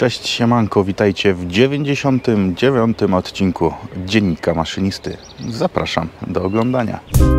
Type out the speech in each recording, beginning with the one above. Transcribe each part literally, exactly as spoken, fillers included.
Cześć, siemanko, witajcie w dziewięćdziesiątym dziewiątym odcinku Dziennika Maszynisty. Zapraszam do oglądania.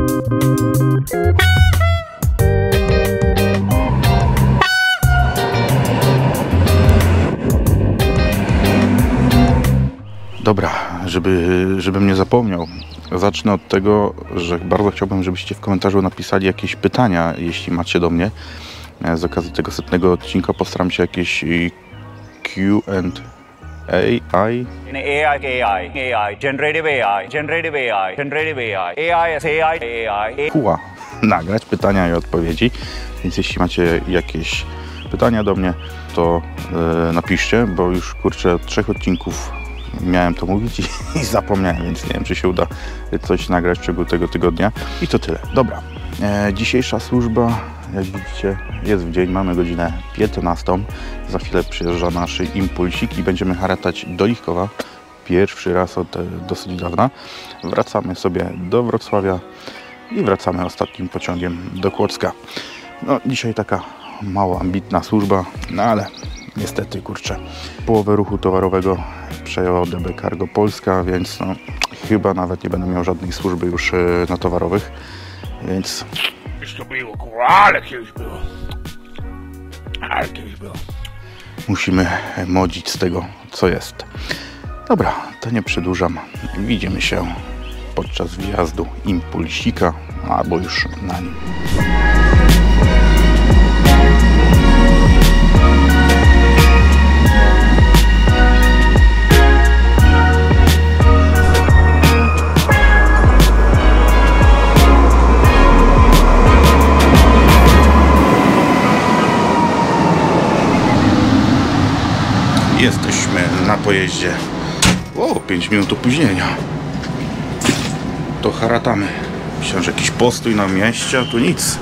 Dobra, żeby, żebym nie zapomniał, zacznę od tego, że bardzo chciałbym, żebyście w komentarzu napisali jakieś pytania, jeśli macie do mnie. Z okazji tego setnego odcinka postaram się jakieś Q and A. A I, A I, A I, A I, generative A I, generative A I, generative A I, A I is A I, A I. Kuła nagrać pytania i odpowiedzi, więc jeśli macie jakieś pytania do mnie, to yy, napiszcie, bo już kurczę od trzech odcinków miałem to mówić i, i zapomniałem, więc nie wiem, czy się uda coś nagrać w ciągu tego tygodnia. I to tyle. Dobra, e, dzisiejsza służba, jak widzicie, jest w dzień, mamy godzinę piętnastą. Za chwilę przyjeżdża nasz impulsik i będziemy haratać do Lichkowa. Pierwszy raz od e, dosyć dawna. Wracamy sobie do Wrocławia i wracamy ostatnim pociągiem do Kłodzka. No, dzisiaj taka mało ambitna służba, no ale niestety, kurczę, połowę ruchu towarowego przejęła D B Cargo Polska, więc no, chyba nawet nie będę miał żadnej służby już e, na towarowych, więc... Już to było, kurwa, ale kiedyś było. Ale kiedyś było. Musimy modzić z tego, co jest. Dobra, to nie przedłużam. Widzimy się podczas wjazdu impulsika, albo już na nim. Jesteśmy na pojeździe. O, pięć minut opóźnienia. To haratamy. Myślałem, że jakiś postój na mieście, a tu nic.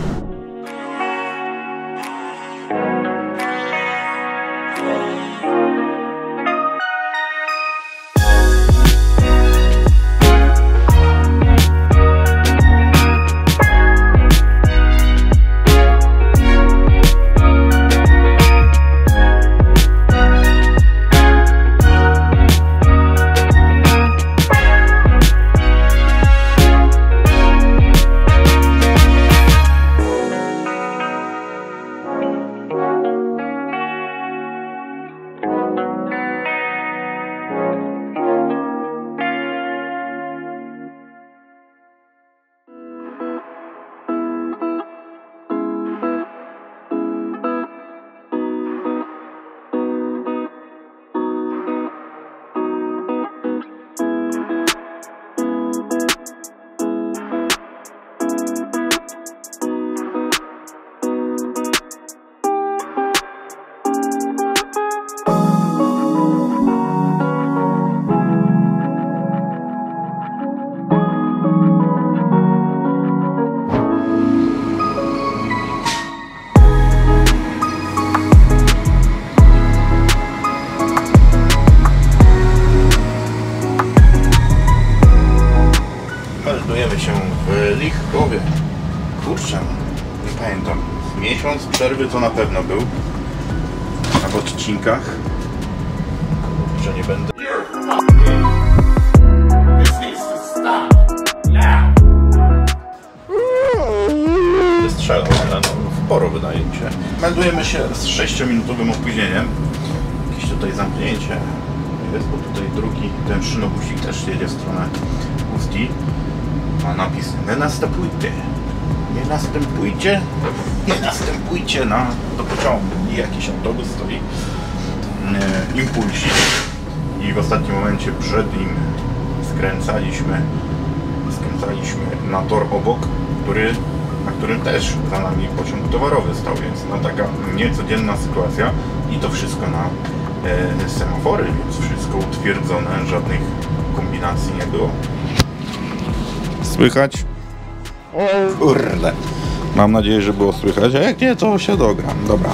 Meldujemy się w Lichkowie. Kurczę, nie pamiętam. Miesiąc przerwy to na pewno był. A w odcinkach, że nie będę. Wystrzelał, ale no, w poro wydaje mi się. Meldujemy się z sześciominutowym opóźnieniem. Jakieś tutaj zamknięcie jest, bo tutaj drugi, ten szynobusik też jedzie w stronę Ustki. Ma napis: nie następujcie, nie następujcie, nie następujcie na, do pociągu. I jakiś autobus stoi, e, impulsik. I w ostatnim momencie przed nim skręcaliśmy, skręcaliśmy na tor obok, który, na którym też za nami pociąg towarowy stał, więc no, taka niecodzienna sytuacja. I to wszystko na e, semafory, więc wszystko utwierdzone, żadnych kombinacji nie było. Słychać? O kurde. Mam nadzieję, że było słychać, a jak nie, to się dogram. Dobra.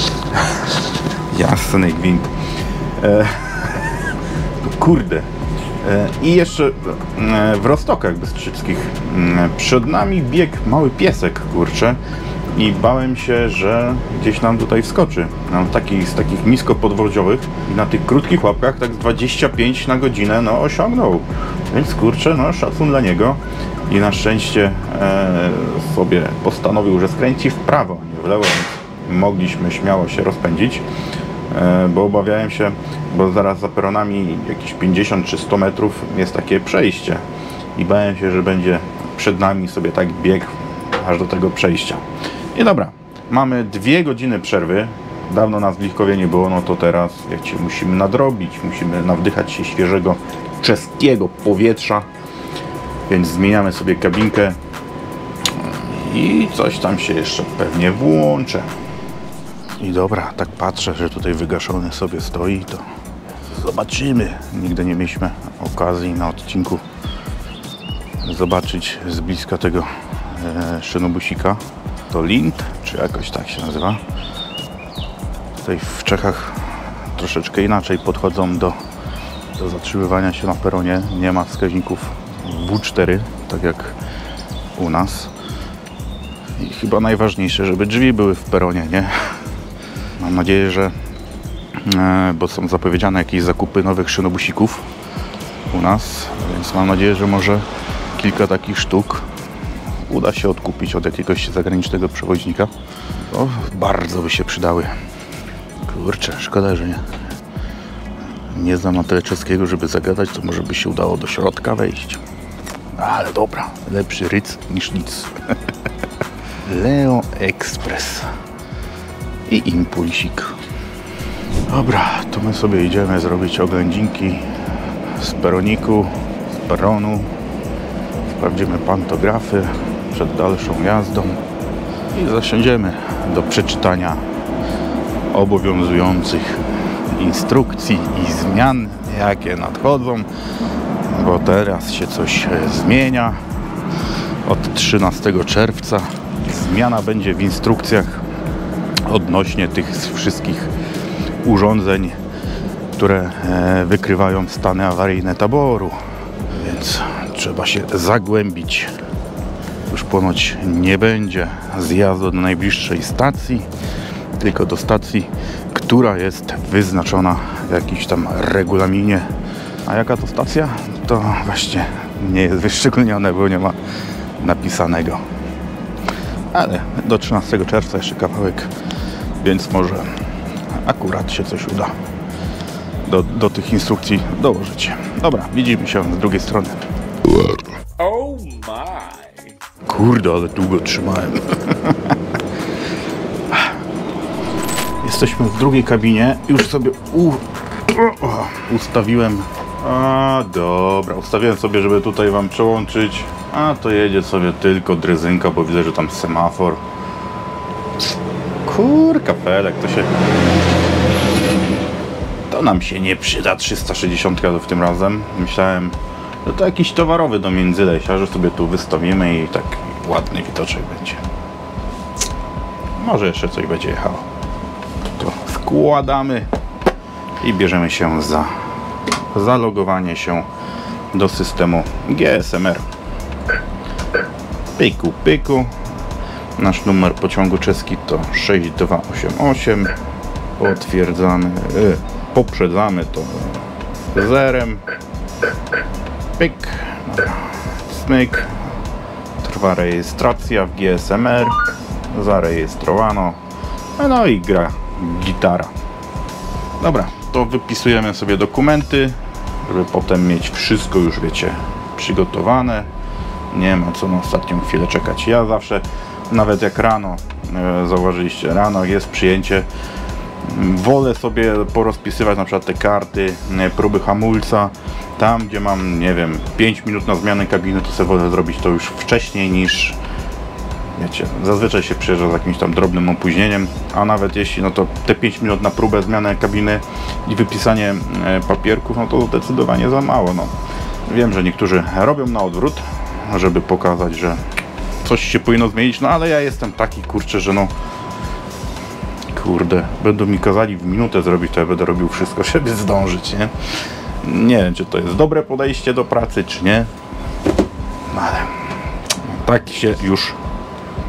Jasny gwint. E, kurde. E, I jeszcze e, w Roztokach Bystrzyckich. E, przed nami biegł mały piesek, kurczę. i bałem się, że gdzieś nam tutaj wskoczy. No, taki, z takich niskopodwoziowych i na tych krótkich łapkach tak z dwadzieścia pięć na godzinę no osiągnął. Więc kurczę, no szacun dla niego. I na szczęście e, sobie postanowił, że skręci w prawo, nie w lewo, więc mogliśmy śmiało się rozpędzić, e, bo obawiałem się, bo zaraz za peronami jakieś pięćdziesiąt czy sto metrów jest takie przejście i bałem się, że będzie przed nami sobie tak bieg aż do tego przejścia. I dobra, mamy dwie godziny przerwy. Dawno nas w Lichkowie nie było, no to teraz wiecie, musimy nadrobić, musimy nawdychać się świeżego czeskiego powietrza. Więc zmieniamy sobie kabinkę i coś tam się jeszcze pewnie włączę. I dobra, tak patrzę, że tutaj wygaszony sobie stoi, to zobaczymy. Nigdy nie mieliśmy okazji na odcinku zobaczyć z bliska tego e, szynobusika. To Lind, czy jakoś tak się nazywa. Tutaj w Czechach troszeczkę inaczej podchodzą do, do zatrzymywania się na peronie. Nie ma wskaźników W cztery, tak jak u nas. I chyba najważniejsze, żeby drzwi były w peronie, nie? Mam nadzieję, że e, bo są zapowiedziane jakieś zakupy nowych szynobusików u nas, więc mam nadzieję, że może kilka takich sztuk uda się odkupić od jakiegoś zagranicznego przewoźnika. O, bardzo by się przydały. Kurczę, szkoda, że nie. Nie znam na tyle czeskiego, żeby zagadać, to może by się udało do środka wejść. Ale dobra, lepszy ryc niż nic. Leo Express i impulsik. Dobra, to my sobie idziemy zrobić oględzinki z peroniku, z peronu. Sprawdzimy pantografy przed dalszą jazdą i zasiądziemy do przeczytania obowiązujących instrukcji i zmian, jakie nadchodzą, bo teraz się coś zmienia. Od trzynastego czerwca zmiana będzie w instrukcjach odnośnie tych wszystkich urządzeń, które wykrywają stany awaryjne taboru, więc trzeba się zagłębić. Już ponoć nie będzie zjazdu do najbliższej stacji, tylko do stacji, która jest wyznaczona w jakimś tam regulaminie. A jaka to stacja? To właśnie nie jest wyszczególnione, bo nie ma napisanego. Ale do trzynastego czerwca jeszcze kawałek, więc może akurat się coś uda do, do tych instrukcji dołożyć. Dobra, widzimy się z drugiej strony. Oh my! Kurde, ale długo trzymałem. Jesteśmy w drugiej kabinie. Już sobie u... ustawiłem. A, dobra, ustawiłem sobie, żeby tutaj wam przełączyć. A to jedzie sobie tylko drezynka, bo widzę, że tam semafor. Kurka felek, to się... To nam się nie przyda, trzysta sześćdziesiąt w tym razem. Myślałem, że to jakiś towarowy do Międzylesia, że sobie tu wystawimy i tak ładny widoczek będzie. Może jeszcze coś będzie jechało. To wkładamy i bierzemy się za zalogowanie się do systemu G S M R. Pyku, pyku. Nasz numer pociągu czeski to sześć dwa osiem osiem. Potwierdzamy, yy, poprzedzamy to zerem. Pyk. Dobra. Smyk. Trwa rejestracja w G S M R. Zarejestrowano. No i gra gitara. Dobra, to wypisujemy sobie dokumenty, żeby potem mieć wszystko już, wiecie, przygotowane. Nie ma co na ostatnią chwilę czekać. Ja zawsze, nawet jak rano, e, zauważyliście, rano jest przyjęcie, wolę sobie porozpisywać na przykład te karty, e, próby hamulca. Tam, gdzie mam, nie wiem, pięć minut na zmianę kabiny, to sobie wolę zrobić to już wcześniej niż, wiecie, zazwyczaj się przyjeżdża z jakimś tam drobnym opóźnieniem, a nawet jeśli, no to te pięć minut na próbę, zmianę kabiny i wypisanie e, papierków, no to zdecydowanie za mało, no. Wiem, że niektórzy robią na odwrót, żeby pokazać, że coś się powinno zmienić, no ale ja jestem taki, kurczę, że no kurde, będą mi kazali w minutę zrobić, to ja będę robił wszystko, żeby zdążyć, nie? Nie wiem, czy to jest dobre podejście do pracy, czy nie, no ale tak się już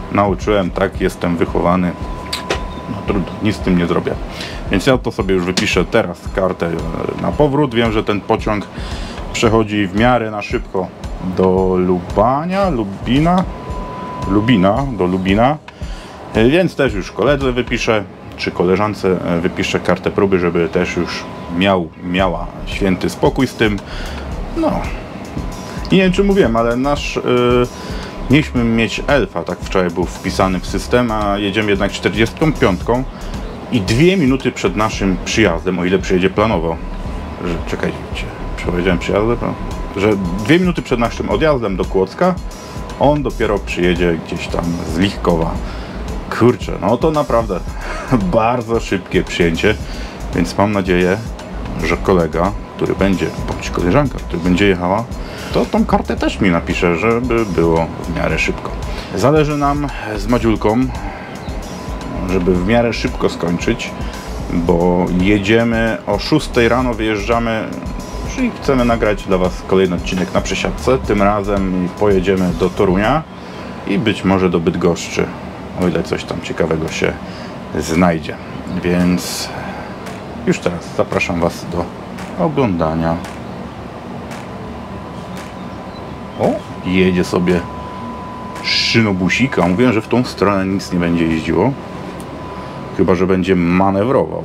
nauczyłem, tak, jestem wychowany. No trudno, nic z tym nie zrobię. Więc ja to sobie już wypiszę teraz kartę na powrót. Wiem, że ten pociąg przechodzi w miarę na szybko do Lubania, Lubina, Lubina, do Lubina. Więc też już koledze wypiszę, czy koleżance wypiszę kartę próby, żeby też już miał, miała święty spokój z tym. No. I nie wiem, czy mówiłem, ale nasz... Yy, mieliśmy mieć elfa, tak wczoraj był wpisany w system, a jedziemy jednak czterdziestką piątką i dwie minuty przed naszym przyjazdem, o ile przyjedzie planowo, że czekajcie, przepowiedziałem przyjazdem, że dwie minuty przed naszym odjazdem do Kłodzka on dopiero przyjedzie gdzieś tam z Lichkowa. Kurczę, no to naprawdę bardzo szybkie przyjęcie, więc mam nadzieję, że kolega, który będzie, bądź koleżanka, która będzie jechała, to tą kartę też mi napisze, żeby było w miarę szybko. Zależy nam z Madziulką, żeby w miarę szybko skończyć, bo jedziemy o szóstej rano, wyjeżdżamy, czyli chcemy nagrać dla Was kolejny odcinek na przesiadce. Tym razem pojedziemy do Torunia i być może do Bydgoszczy, o ile coś tam ciekawego się znajdzie. Więc już teraz zapraszam Was do oglądania. O, jedzie sobie szynobusika. Mówiłem, że w tą stronę nic nie będzie jeździło. Chyba że będzie manewrował.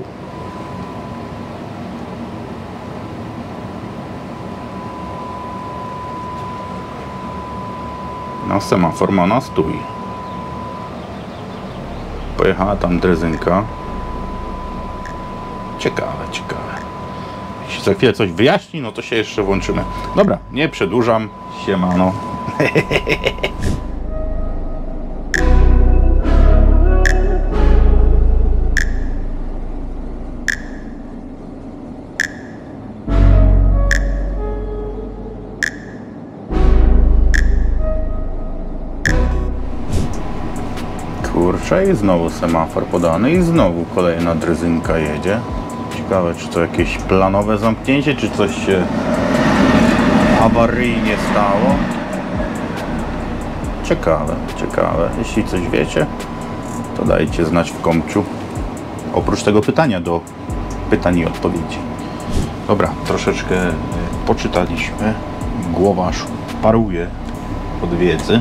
No, semafor ma na stój. Pojechała tam drezynka. Ciekawe, ciekawe. Jeśli za chwilę coś wyjaśni, no to się jeszcze włączymy. Dobra, nie przedłużam. Siemano. Kurczę, i znowu semafor podany i znowu kolejna drezynka jedzie. Ciekawe, czy to jakieś planowe zamknięcie, czy coś się awaryjnie stało. Ciekawe, ciekawe. Jeśli coś wiecie, to dajcie znać w komciu. Oprócz tego pytania do pytań i odpowiedzi. Dobra, troszeczkę poczytaliśmy. Głowa aż paruje od wiedzy.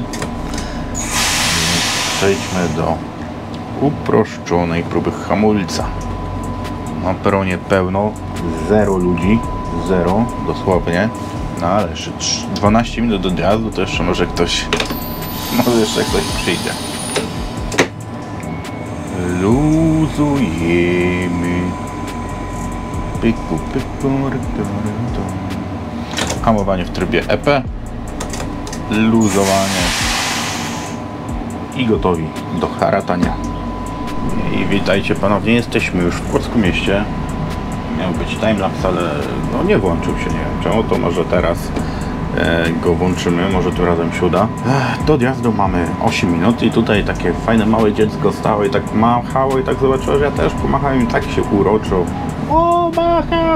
Przejdźmy do uproszczonej próby hamulca. Na peronie pełno, zero ludzi, zero dosłownie. No ale jeszcze dwanaście minut do odjazdu, to jeszcze może ktoś, może jeszcze ktoś przyjdzie. Luzujemy. Pyku, pyku, hamowanie w trybie E P. Luzowanie. I gotowi do haratania. I witajcie ponownie, jesteśmy już w Kłodzku mieście. Miał być timelapse, ale no nie włączył się, nie wiem czemu, to może teraz e, go włączymy, może tym razem się uda. Ech, do odjazdu mamy osiem minut i tutaj takie fajne małe dziecko stało i tak machało i tak zobaczyło, że ja też pomachałem i tak się uroczo. O, macha!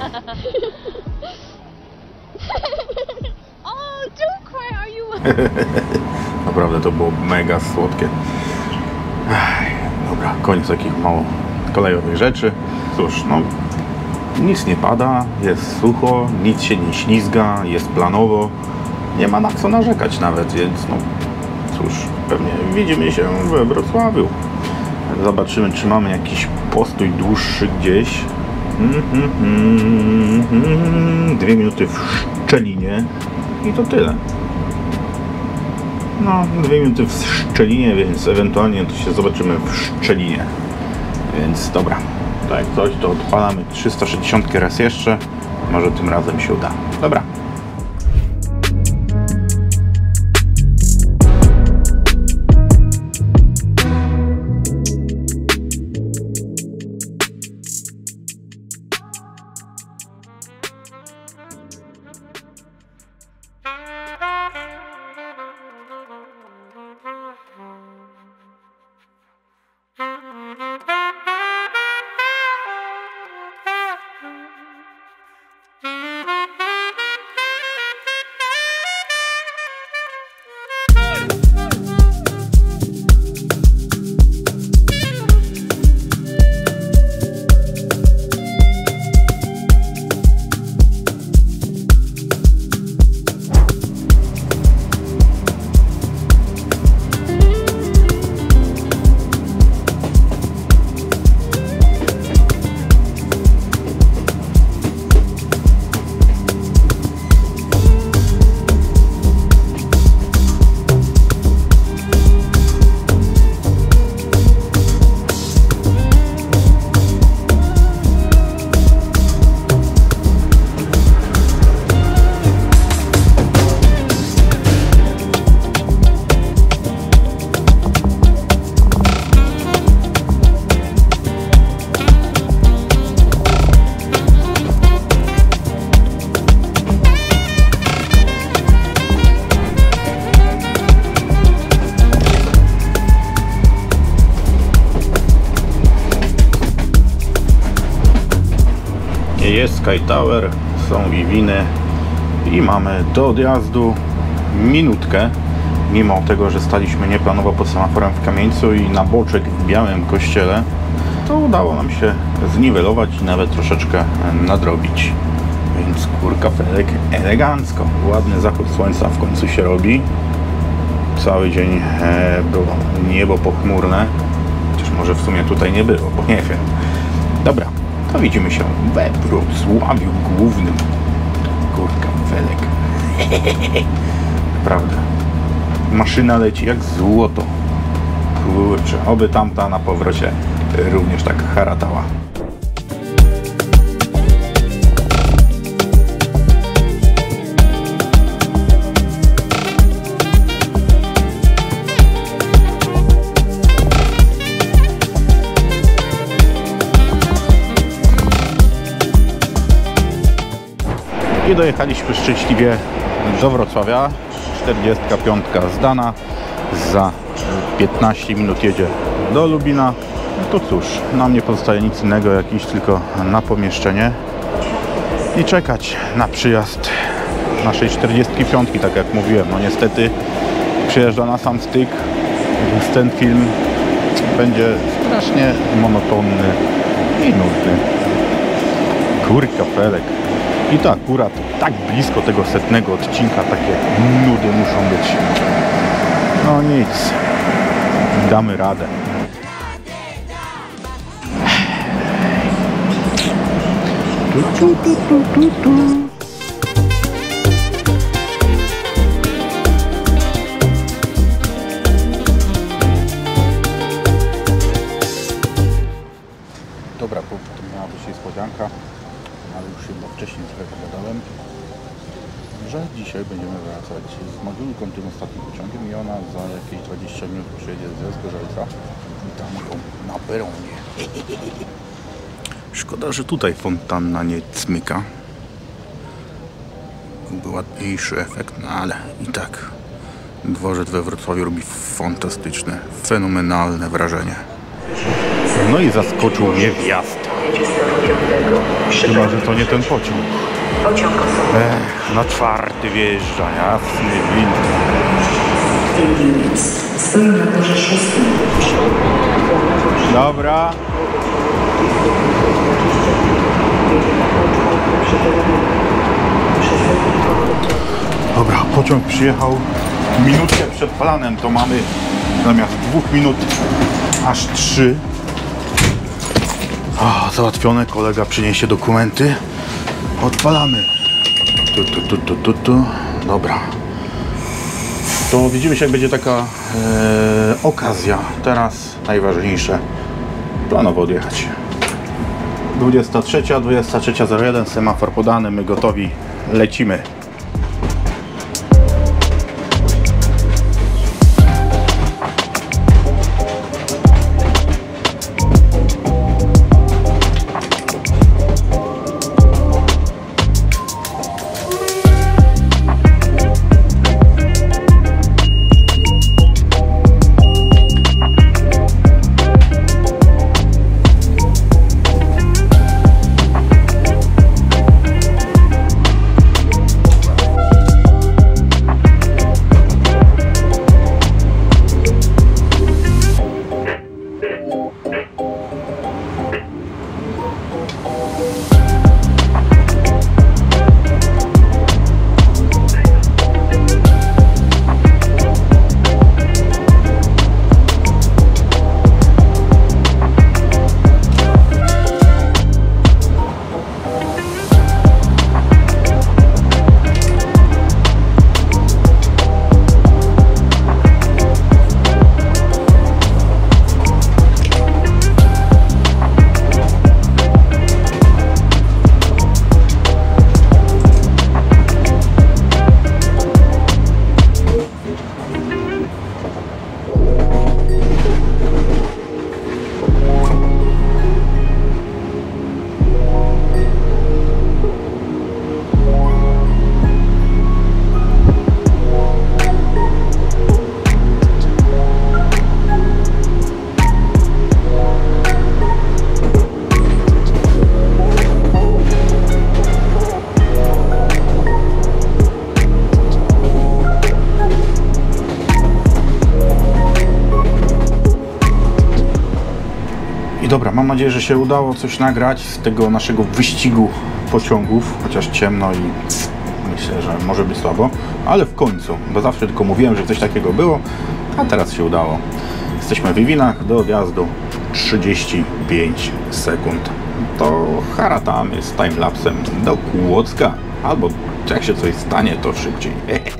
Oh, don't cry, are you? Naprawdę to było mega słodkie. Ech, dobra, koniec takich mało kolejowych rzeczy. Cóż, no nic nie pada, jest sucho, nic się nie ślizga, jest planowo. Nie ma na co narzekać nawet, więc no cóż, pewnie widzimy się we Wrocławiu. Zobaczymy, czy mamy jakiś postój dłuższy gdzieś. Dwie minuty w Szczelinie i to tyle. No, dwie minuty w Szczelinie, więc ewentualnie to się zobaczymy w Szczelinie. Więc dobra, tak coś, to odpalamy trzysta sześćdziesiąt raz jeszcze. Może tym razem się uda. Dobra. Jest Sky Tower, są i winy i mamy do odjazdu minutkę. Mimo tego, że staliśmy nieplanowo pod semaforem w Kamieńcu i na boczek w Białym Kościele, to udało nam się zniwelować i nawet troszeczkę nadrobić. Więc kurka Felek elegancko. Ładny zachód słońca w końcu się robi. Cały dzień było niebo pochmurne. Chociaż może w sumie tutaj nie było, bo nie wiem. Dobra, to widzimy się we Wrocławiu Głównym. Kurka Felek. Naprawdę. Maszyna leci jak złoto. Kurczę, oby tamta na powrocie również tak haratała. I dojechaliśmy szczęśliwie do Wrocławia. czterdziestka piątka zdana. Za piętnaście minut jedzie do Lubina. No to cóż, nam nie pozostaje nic innego jak iść tylko na pomieszczenie i czekać na przyjazd naszej czterdziestki piątki, tak jak mówiłem. No niestety przyjeżdża na sam styk, więc ten film będzie strasznie monotonny i nudny. Kurka Felek. I to akurat tak blisko tego setnego odcinka takie nudy muszą być. No nic, damy radę. Tu, tu, tu, tu, tu, tu. Dobra, to miała być niespodzianka, ale już chyba wcześniej trochę pogadałem, że dzisiaj będziemy wracać z Magiełką tym ostatnim pociągiem i ona za jakieś dwadzieścia minut przyjedzie ze Zgorzelca i tam ją na peronie. Szkoda, że tutaj fontanna nie cmyka. Byłby ładniejszy efekt, no ale i tak dworzec we Wrocławiu robi fantastyczne, fenomenalne wrażenie. No i zaskoczył mnie wjazd. Chyba, że to nie ten pociąg. Ech, na czwarty wjeżdża, jasny gwint. Dobra. Dobra, pociąg przyjechał minutkę przed planem, to mamy zamiast dwóch minut aż trzy. O, załatwione, kolega przyniesie dokumenty. Odpalamy. Tu, tu, tu, tu, tu, tu. Dobra. To widzimy się, jak będzie taka e, okazja. Teraz najważniejsze. Planowo odjechać. dwudziesta trzecia, dwudziesta trzecia zero jeden, semafor podany, my gotowi, lecimy. Dobra, mam nadzieję, że się udało coś nagrać z tego naszego wyścigu pociągów, chociaż ciemno i myślę, że może być słabo, ale w końcu, bo zawsze tylko mówiłem, że coś takiego było, a teraz się udało. Jesteśmy w Wywinach, do odjazdu trzydzieści pięć sekund. To haratamy z timelapsem do Kłodzka, albo jak się coś stanie, to szybciej.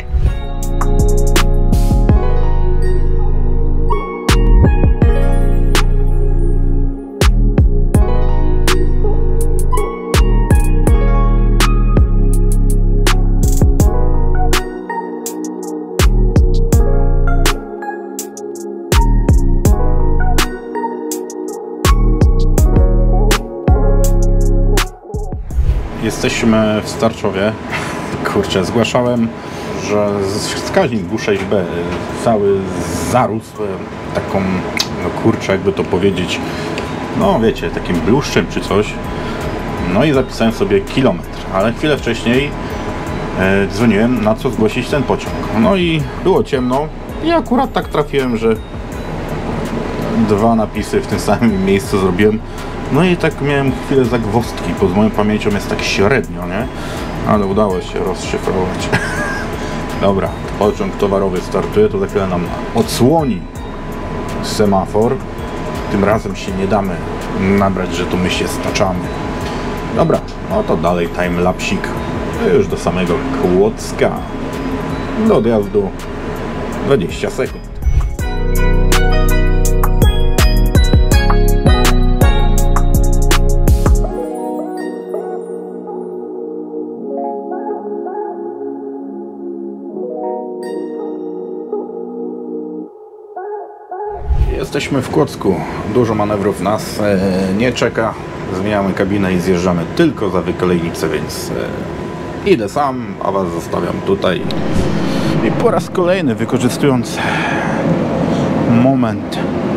Jesteśmy w Starczowie. Kurczę, zgłaszałem, że wskaźnik W sześć B cały zarósł taką, no kurczę, jakby to powiedzieć, no wiecie, takim bluszczem czy coś. No i zapisałem sobie kilometr, ale chwilę wcześniej e, dzwoniłem, na co zgłosić ten pociąg. No i było ciemno i akurat tak trafiłem, że dwa napisy w tym samym miejscu zrobiłem. No i tak miałem chwilę zagwozdki, bo z moją pamięcią jest tak średnio, nie? Ale udało się rozszyfrować. Dobra, pociąg towarowy startuje, to za chwilę nam odsłoni semafor. Tym razem się nie damy nabrać, że tu my się staczamy. Dobra, no to dalej timelapsik. Już do samego Kłodzka. Do odjazdu dwadzieścia sekund. Jesteśmy w Kłodzku. Dużo manewrów nas e, nie czeka. Zmieniamy kabinę i zjeżdżamy tylko za wykolejnicę, więc e, idę sam, a was zostawiam tutaj. I po raz kolejny, wykorzystując moment,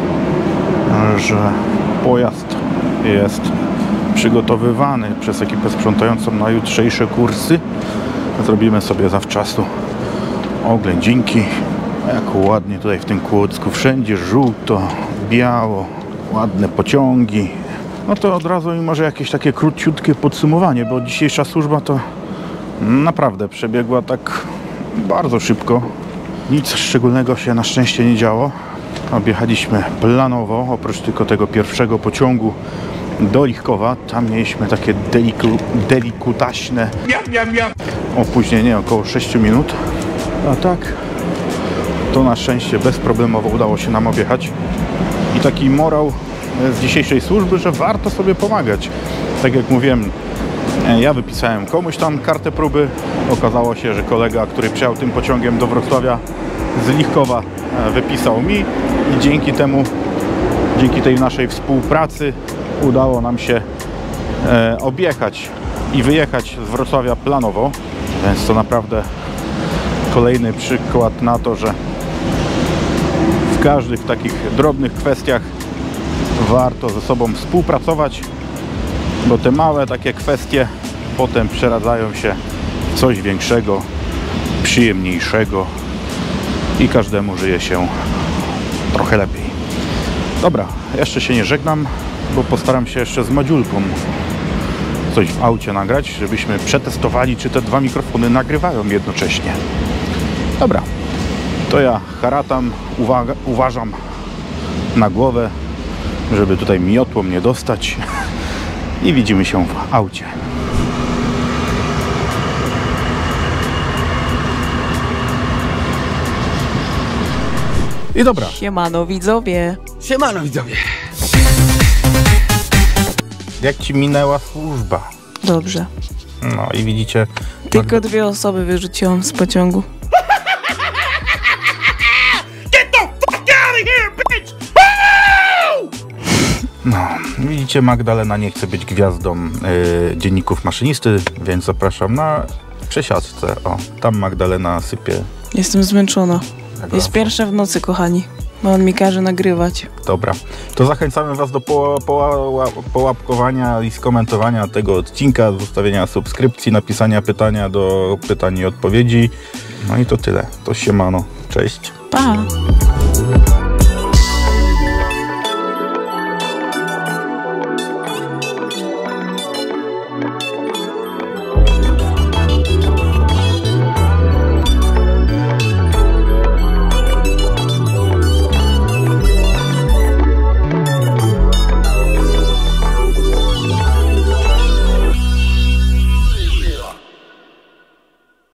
że pojazd jest przygotowywany przez ekipę sprzątającą na jutrzejsze kursy, zrobimy sobie zawczasu oględzinki. Jak ładnie tutaj w tym Kłodzku, wszędzie żółto, biało, ładne pociągi. No to od razu i może jakieś takie króciutkie podsumowanie, bo dzisiejsza służba to naprawdę przebiegła tak bardzo szybko. Nic szczególnego się na szczęście nie działo. Objechaliśmy planowo, oprócz tylko tego pierwszego pociągu do Lichkowa. Tam mieliśmy takie deliku, delikutaśne opóźnienie, około sześć minut. A tak to na szczęście bezproblemowo udało się nam objechać. I taki morał z dzisiejszej służby, że warto sobie pomagać. Tak jak mówiłem, ja wypisałem komuś tam kartę próby. Okazało się, że kolega, który przyjechał tym pociągiem do Wrocławia z Lichkowa, wypisał mi i dzięki temu, dzięki tej naszej współpracy udało nam się objechać i wyjechać z Wrocławia planowo. Więc to naprawdę kolejny przykład na to, że w każdych takich drobnych kwestiach warto ze sobą współpracować, bo te małe takie kwestie potem przeradzają się w coś większego, przyjemniejszego i każdemu żyje się trochę lepiej. Dobra, jeszcze się nie żegnam, bo postaram się jeszcze z Madziulką coś w aucie nagrać, żebyśmy przetestowali, czy te dwa mikrofony nagrywają jednocześnie. Dobra, to ja haratam, uwaga, uważam na głowę, żeby tutaj miotłą nie dostać i widzimy się w aucie. I dobra. Siemano widzowie. Siemano widzowie. Jak ci minęła służba? Dobrze. No i widzicie... Tylko dwie osoby wyrzuciłam z pociągu. Get the fuck out of here, bitch! No, widzicie, Magdalena nie chce być gwiazdą yy, dzienników maszynisty, więc zapraszam na przesiadce. O, tam Magdalena sypie. Jestem zmęczona. Tego. Jest pierwsza w nocy, kochani. Bo on mi każe nagrywać. Dobra, to zachęcamy was do po, po, połapkowania i skomentowania tego odcinka, zostawienia subskrypcji, napisania pytania do pytań i odpowiedzi. No i to tyle. To siemano. Cześć. Pa!